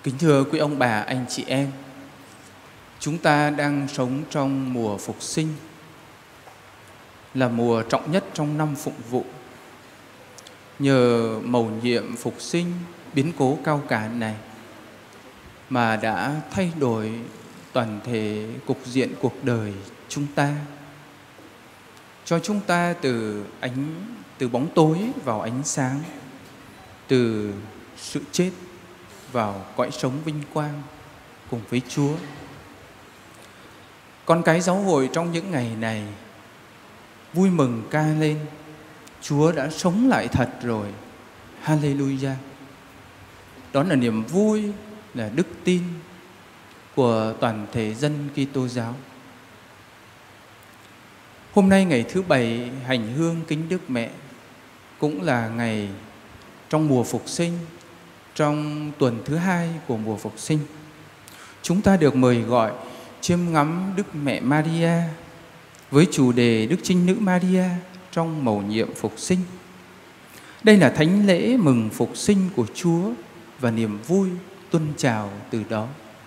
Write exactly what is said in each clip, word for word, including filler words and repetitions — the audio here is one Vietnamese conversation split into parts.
Kính thưa quý ông bà, anh chị em, chúng ta đang sống trong mùa phục sinh, là mùa trọng nhất trong năm phụng vụ. Nhờ mầu nhiệm phục sinh biến cố cao cả này mà đã thay đổi toàn thể cục diện cuộc đời chúng ta, cho chúng ta từ ánh từ bóng tối vào ánh sáng, từ sự chết vào cõi sống vinh quang cùng với Chúa. Con cái giáo hội trong những ngày này vui mừng ca lên: Chúa đã sống lại thật rồi. Hallelujah! Đó là niềm vui, là đức tin của toàn thể dân Kitô giáo. Hôm nay ngày thứ bảy hành hương kính Đức Mẹ, cũng là ngày trong mùa phục sinh, trong tuần thứ hai của mùa phục sinh. Chúng ta được mời gọi chiêm ngắm Đức Mẹ Maria với chủ đề Đức Trinh Nữ Maria trong mầu nhiệm phục sinh. Đây là thánh lễ mừng phục sinh của Chúa và niềm vui tuôn trào từ đó.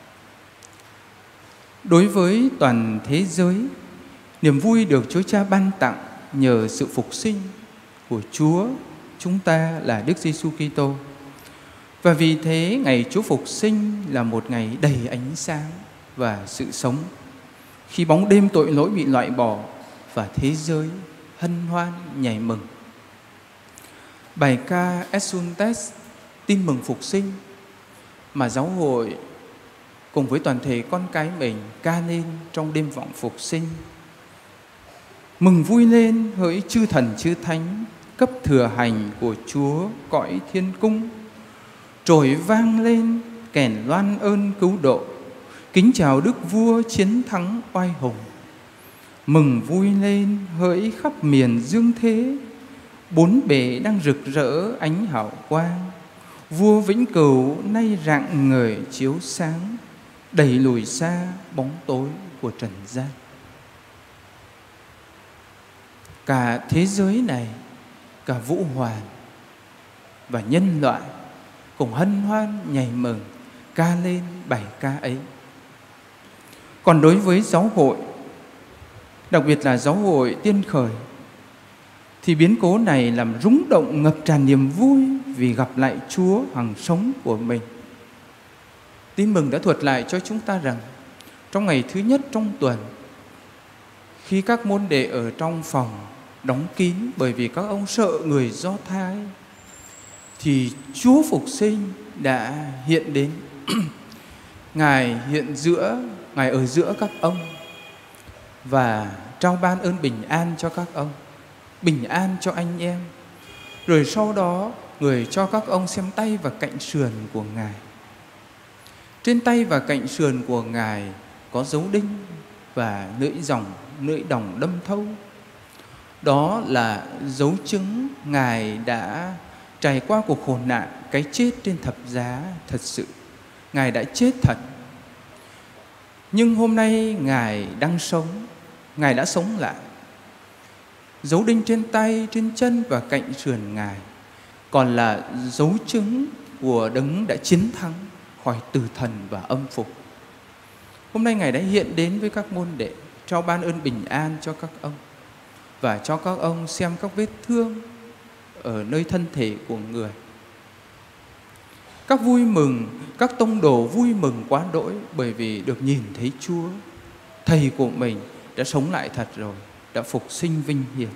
Đối với toàn thế giới, niềm vui được Chúa Cha ban tặng nhờ sự phục sinh của Chúa chúng ta là Đức Giêsu Kitô. Và vì thế ngày Chúa phục sinh là một ngày đầy ánh sáng và sự sống, khi bóng đêm tội lỗi bị loại bỏ và thế giới hân hoan nhảy mừng. Bài ca Exsultes, tin mừng phục sinh, mà giáo hội cùng với toàn thể con cái mình ca lên trong đêm vọng phục sinh. Mừng vui lên hỡi chư thần chư thánh, cấp thừa hành của Chúa cõi thiên cung. Trồi vang lên kèn loan ơn cứu độ, kính chào Đức Vua chiến thắng oai hùng. Mừng vui lên hỡi khắp miền dương thế, bốn bề đang rực rỡ ánh hào quang. Vua vĩnh cửu nay rạng ngời chiếu sáng, đẩy lùi xa bóng tối của trần gian. Cả thế giới này, cả vũ hoàn và nhân loại cùng hân hoan nhảy mừng ca lên bài ca ấy. Còn đối với giáo hội, đặc biệt là giáo hội Tiên Khởi, thì biến cố này làm rúng động ngập tràn niềm vui vì gặp lại Chúa hằng sống của mình. Tin mừng đã thuật lại cho chúng ta rằng trong ngày thứ nhất trong tuần, khi các môn đệ ở trong phòng đóng kín bởi vì các ông sợ người Do Thái, thì Chúa phục sinh đã hiện đến. Ngài hiện giữa, Ngài ở giữa các ông và trao ban ơn bình an cho các ông, bình an cho anh em. Rồi sau đó người cho các ông xem tay và cạnh sườn của Ngài. Trên tay và cạnh sườn của Ngài có dấu đinh và lưỡi dòng, lưỡi đồng đâm thâu. Đó là dấu chứng Ngài đã trải qua cuộc khổ nạn, cái chết trên thập giá thật sự. Ngài đã chết thật. Nhưng hôm nay Ngài đang sống, Ngài đã sống lại. Dấu đinh trên tay, trên chân và cạnh sườn Ngài còn là dấu chứng của đấng đã chiến thắng khỏi tử thần và âm phục. Hôm nay Ngài đã hiện đến với các môn đệ, trao ban ơn bình an cho các ông và cho các ông xem các vết thương ở nơi thân thể của người. Các vui mừng, các tông đồ vui mừng quá đỗi bởi vì được nhìn thấy Chúa, Thầy của mình đã sống lại thật rồi, đã phục sinh vinh hiển.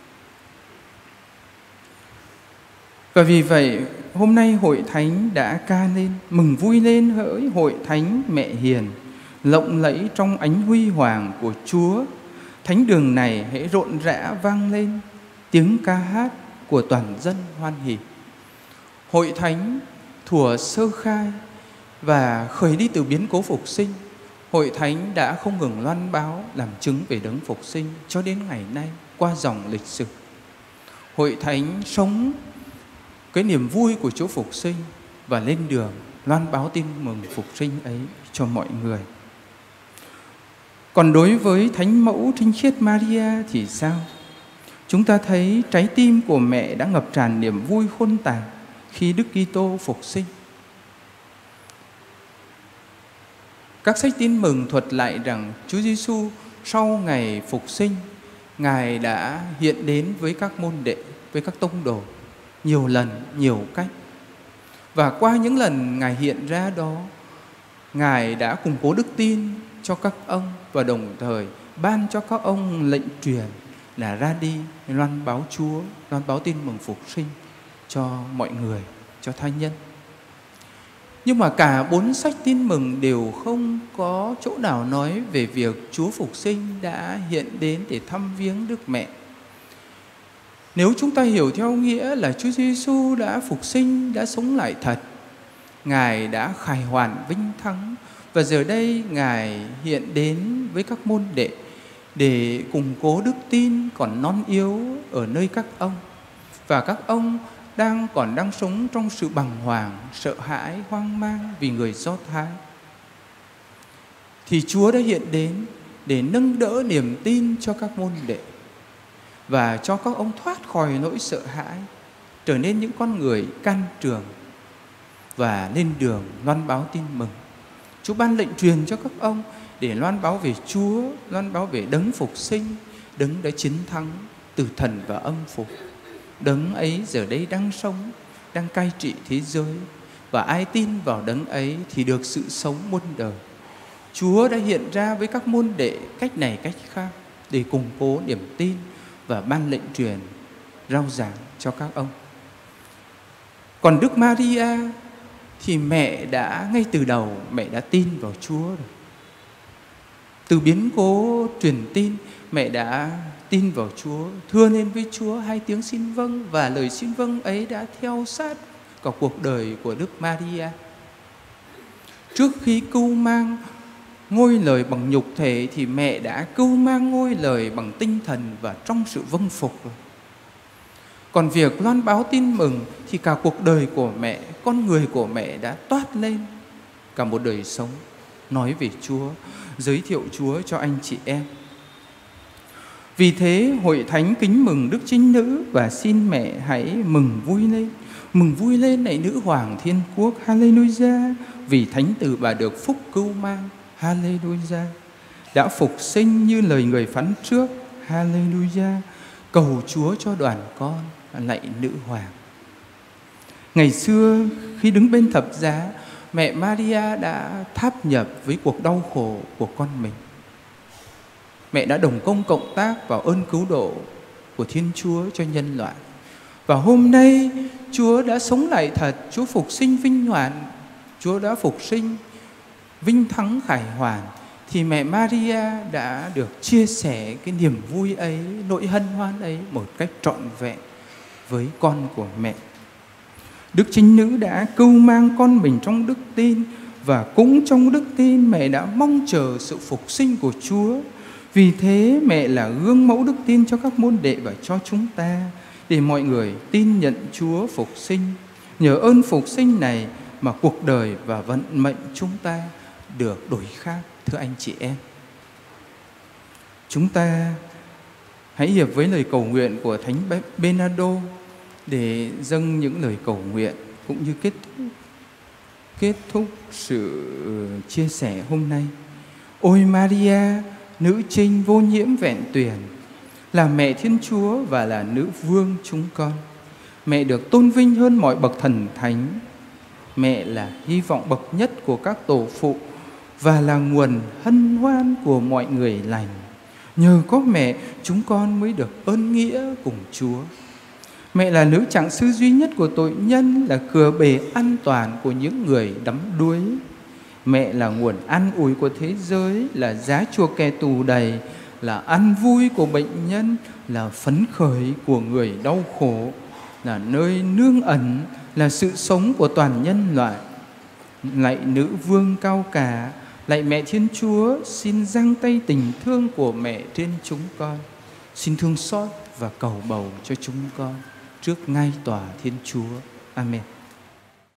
Và vì vậy, hôm nay Hội Thánh đã ca lên: mừng vui lên hỡi Hội Thánh Mẹ Hiền, lộng lẫy trong ánh huy hoàng của Chúa. Thánh đường này hãy rộn rã vang lên tiếng ca hát của toàn dân hoan hỉ. Hội Thánh thuở sơ khai và khởi đi từ biến cố phục sinh, Hội Thánh đã không ngừng loan báo làm chứng về đấng phục sinh cho đến ngày nay qua dòng lịch sử. Hội Thánh sống cái niềm vui của Chúa phục sinh và lên đường loan báo tin mừng phục sinh ấy cho mọi người. Còn đối với Thánh Mẫu Trinh Khiết Maria thì sao? Chúng ta thấy trái tim của mẹ đã ngập tràn niềm vui khôn tả khi Đức Kitô phục sinh. Các sách tin mừng thuật lại rằng Chúa Giêsu sau ngày phục sinh, Ngài đã hiện đến với các môn đệ, với các tông đồ nhiều lần, nhiều cách. Và qua những lần Ngài hiện ra đó, Ngài đã củng cố đức tin cho các ông và đồng thời ban cho các ông lệnh truyền là ra đi loan báo Chúa, loan báo tin mừng phục sinh cho mọi người, cho tha nhân. Nhưng mà cả bốn sách tin mừng đều không có chỗ nào nói về việc Chúa phục sinh đã hiện đến để thăm viếng Đức Mẹ. Nếu chúng ta hiểu theo nghĩa là Chúa Giêsu đã phục sinh, đã sống lại thật, Ngài đã khải hoàn vinh thắng, và giờ đây Ngài hiện đến với các môn đệ để củng cố đức tin còn non yếu ở nơi các ông. Và các ông đang còn đang sống trong sự bàng hoàng, sợ hãi, hoang mang vì người Do Thái. Thì Chúa đã hiện đến để nâng đỡ niềm tin cho các môn đệ và cho các ông thoát khỏi nỗi sợ hãi, trở nên những con người can trường và lên đường loan báo tin mừng. Chúa ban lệnh truyền cho các ông để loan báo về Chúa, loan báo về đấng phục sinh, đấng đã chiến thắng tử thần và âm phủ. Đấng ấy giờ đây đang sống, đang cai trị thế giới, và ai tin vào đấng ấy thì được sự sống muôn đời. Chúa đã hiện ra với các môn đệ cách này cách khác để củng cố niềm tin và ban lệnh truyền rao giảng cho các ông. Còn Đức Maria thì mẹ đã ngay từ đầu mẹ đã tin vào Chúa rồi. Từ biến cố truyền tin, mẹ đã tin vào Chúa, thưa lên với Chúa hai tiếng xin vâng, và lời xin vâng ấy đã theo sát cả cuộc đời của Đức Maria. Trước khi cưu mang ngôi lời bằng nhục thể thì mẹ đã cưu mang ngôi lời bằng tinh thần và trong sự vâng phục rồi. Còn việc loan báo tin mừng thì cả cuộc đời của mẹ, con người của mẹ đã toát lên cả một đời sống nói về Chúa, giới thiệu Chúa cho anh chị em. Vì thế hội thánh kính mừng Đức Trinh Nữ và xin mẹ hãy mừng vui lên. Mừng vui lên này nữ hoàng thiên quốc, Hallelujah, vì thánh tử bà được phúc cưu mang, Hallelujah. Đã phục sinh như lời người phán trước, Hallelujah. Cầu Chúa cho đoàn con, lạy nữ hoàng. Ngày xưa khi đứng bên thập giá, mẹ Maria đã tháp nhập với cuộc đau khổ của con mình. Mẹ đã đồng công cộng tác vào ơn cứu độ của Thiên Chúa cho nhân loại. Và hôm nay Chúa đã sống lại thật, Chúa phục sinh vinh hoàn, Chúa đã phục sinh vinh thắng khải hoàn, thì mẹ Maria đã được chia sẻ cái niềm vui ấy, nỗi hân hoan ấy một cách trọn vẹn với con của mẹ. Đức Trinh Nữ đã cưu mang con mình trong đức tin, và cũng trong đức tin mẹ đã mong chờ sự phục sinh của Chúa. Vì thế mẹ là gương mẫu đức tin cho các môn đệ và cho chúng ta, để mọi người tin nhận Chúa phục sinh. Nhờ ơn phục sinh này mà cuộc đời và vận mệnh chúng ta được đổi khác, thưa anh chị em. Chúng ta hãy hiệp với lời cầu nguyện của Thánh Bernardo để dâng những lời cầu nguyện cũng như kết thúc, kết thúc sự chia sẻ hôm nay. Ôi Maria, nữ trinh vô nhiễm vẹn tuyền, là mẹ Thiên Chúa và là nữ vương chúng con. Mẹ được tôn vinh hơn mọi bậc thần thánh. Mẹ là hy vọng bậc nhất của các tổ phụ và là nguồn hân hoan của mọi người lành. Nhờ có mẹ, chúng con mới được ơn nghĩa cùng Chúa. Mẹ là nữ trạng sư duy nhất của tội nhân, là cửa bể an toàn của những người đắm đuối. Mẹ là nguồn an ủi của thế giới, là giá chuộc kẻ tù đầy, là an vui của bệnh nhân, là phấn khởi của người đau khổ, là nơi nương ẩn, là sự sống của toàn nhân loại. Lạy nữ vương cao cả, lạy mẹ Thiên Chúa, xin giang tay tình thương của mẹ trên chúng con. Xin thương xót và cầu bầu cho chúng con trước ngai tòa Thiên Chúa. Amen.